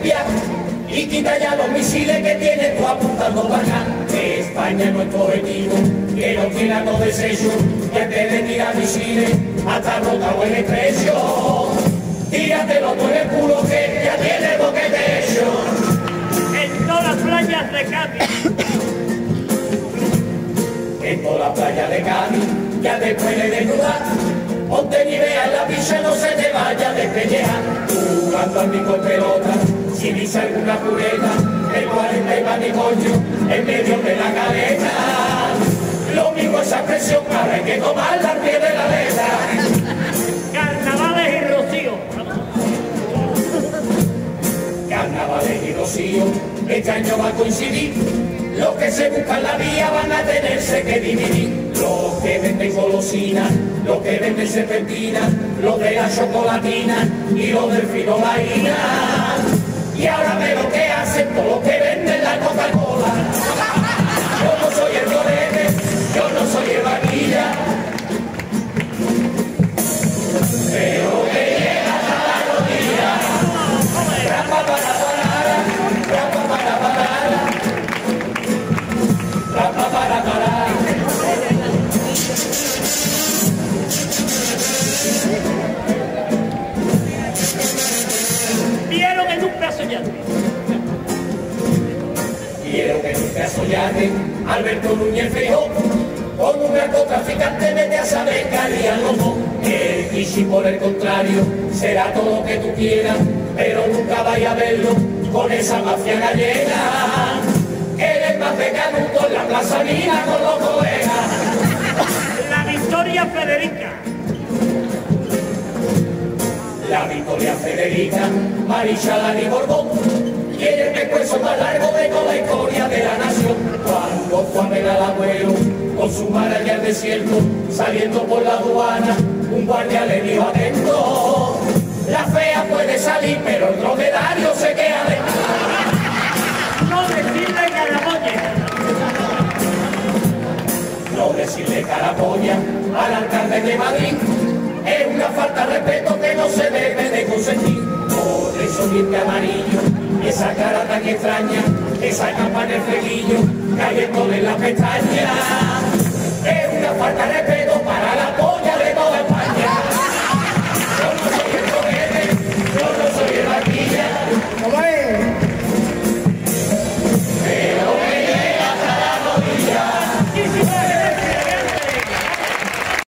espiar y quita ya los misiles que tienes tú apuntando para acá. España es nuestro objetivo, que nos tiran los desechos, y antes de tirar misiles, hasta rota o el estrecho. Tíratelo tú en el culo que ya tienes lo que te he hecho. En todas las playas de Cádiz. En todas las playas de Cádiz, ya después de desnudar, ponte ni veas la picha, no se te vaya a despellejar. Jugando al pico en pelota, si dice alguna pureta, el 40 y va mi coño en medio de la cabeza. Lo mismo esa presión, ahora hay que tomarla al pie de la letra. Carnavales y Rocío. Carnavales y Rocío, este año va a coincidir. Los que se buscan la vía van a tenerse que dividir. Los que venden golosinas, los que venden serpentina, los de la chocolatina y los del fidolaína. Y ahora ve lo que hacen todos los que venden la Coca-Cola. Yo no soy el Llorente, yo no soy el Vaquilla, pero que llega hasta la rodilla. Rapa para parar, rapa para parar, rapa para parar. Vieron en un brazo ya. Quiero que nunca soñaste Alberto Núñez Feijóo con un narcotraficante, vete a saber que harían los dos. El Kishi, por el contrario, será todo lo que tú quieras, pero nunca vaya a verlo con esa mafia gallega. Él es más de Canuto en la Plaza Mina con los colegas. La Victoria Federica. La Victoria Federica, Marichalar y Borbón, tiene el pescuezo más largo de toda la historia de la nación. Cuando fue a ver al abuelo con su mara allá al desierto, saliendo por la aduana, un guardia le dijo atento: la fea puede salir, pero el dromedario se queda dentro. No decirle caramoña. No decirle carapolla al alcalde de Madrid es una falta de respeto que no se debe de consentir. Por eso diente amarillo, esa cara tan extraña, esa campana en el flequillo, cayéndole en las pestañas, es una falta de respeto.